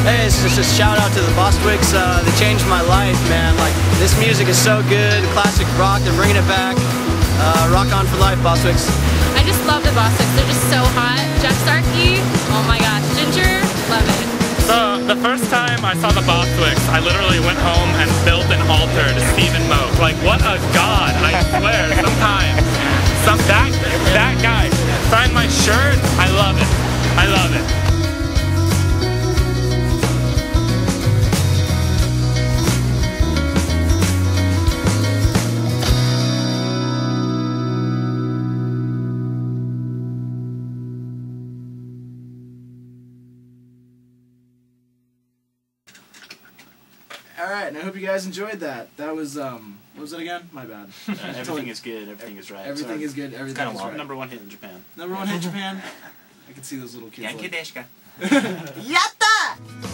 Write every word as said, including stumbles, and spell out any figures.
Hey, it's just a shout out to the Bostwicks. Uh, they changed my life, man. Like, this music is so good. Classic rock, they're bringing it back. Uh, rock on for life, Bostwicks. I just love the Bostwicks. They're just so hot. Jeff Starkey, oh my gosh. Ginger, love it. So, the first time I saw the Bostwicks, I literally went home and built an altar to Steve Moak. Like, what a god, I swear, sometimes. Some, that, that guy signed my shirt. I love it. I love it. Alright, and I hope you guys enjoyed that. That was, um, what was it again? My bad. Uh, everything is good, everything is right. Everything Sorry. is good, everything Kind is of right. Number one hit in Japan. Number one hit in Japan? I can see those little kids. Yankee Like... Yatta!